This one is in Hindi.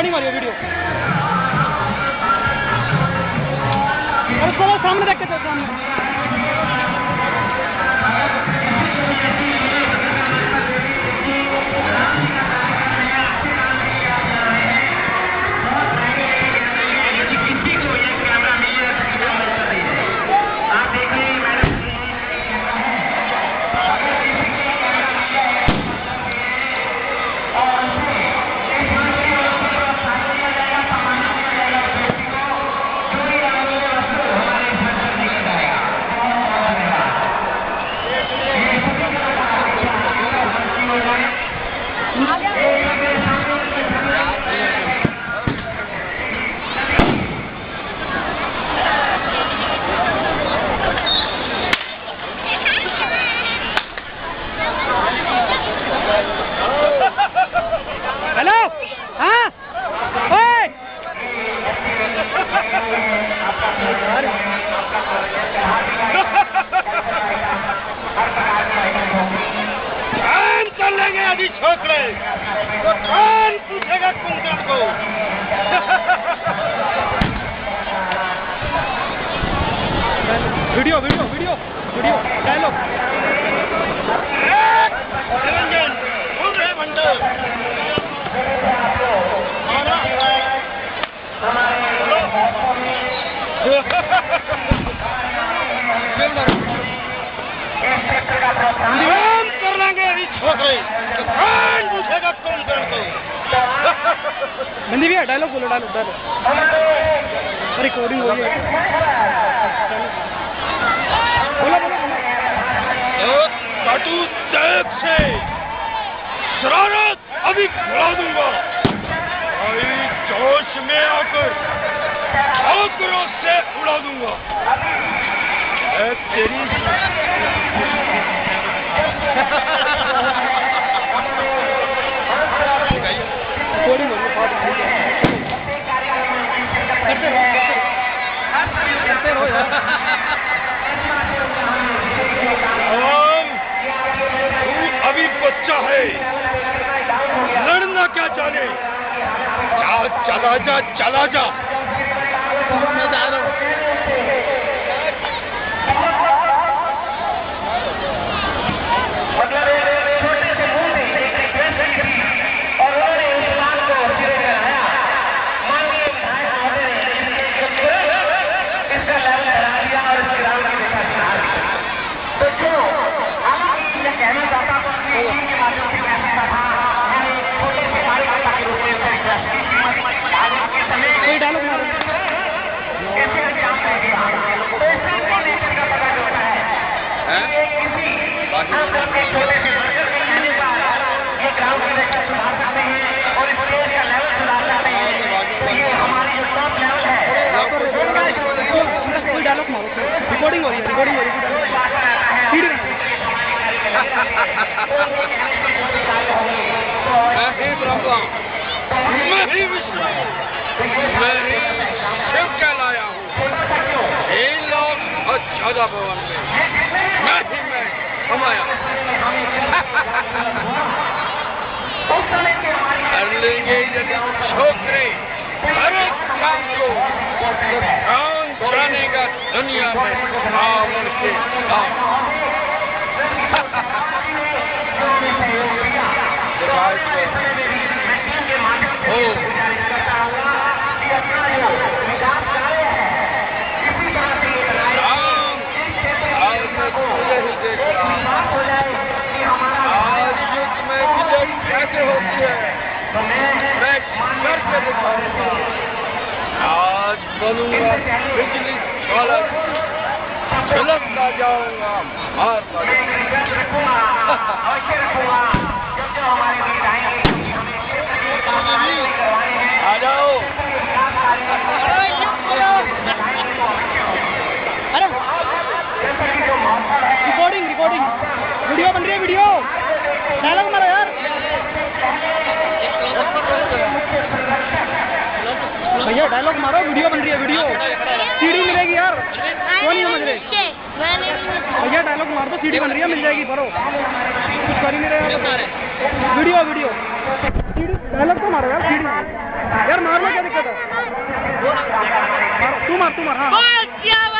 रिकॉर्डिंग हो रही है वीडियो। और थोड़ा सामने रख के चल सामने। हेलो, हाँ, ओए, काम कर लेंगे अभी छोकरे, तो कौन पूछेगा कुंदन को? Video video video video dialogue. Niranjan, सुन रहे बंदो? काम कर लेंगे अभी छोकरे, तो कौन पूछेगा कुंदन को? हिंदी भी है, डायलॉग बोलो, डायलॉग रिकॉर्डिंग हो रही है। बोलो बोलो बोलो। कटु देख से शरारत अभी खुला दूंगा। अभी जोश में आकर आक्रोश से उड़ा दूंगा। तेरी रिकॉर्डिंग हो रही है। करते रहो यार। तू अभी बच्चा है, लड़ना क्या जाने? चला जा चला जा। मैं जा रहा हूँ। कोई डायलॉग मारो। कोई डायलॉग मारो। रिकॉर्डिंग हो रही है, रिकॉर्डिंग हो रही है। मैं ही विष्णु, मैं ही शिव कहलाया हूँ। 3 लाख अच्छा भवन में मैं समाया। कर लेंगे यदि छोकरे हर एक काम को, काम कराने का दुनिया में रावण के आज युद्ध में विजय कैसे होती है मैं करके दिखाऊंगा। आज बनूंगा बिजली चालक, झलकता जाऊंगा, मार आ जाओ। अरे रिकॉर्डिंग रिकॉर्डिंग वीडियो बन रही है, वीडियो डायलॉग मारो यार। भैया डायलॉग मारो, वीडियो बन रही है, वीडियो सीडी मिलेगी यार। क्यों नहीं समझ रहे भैया? डायलॉग मार दो, सीडी बन रही है, मिल जाएगी। भरो, कुछ कर ही नहीं रहे। वीडियो वीडियो डायलॉग तो मारो यार, सीढ़ी यार मारना क्या दिक्कत है? तू मार हाँ।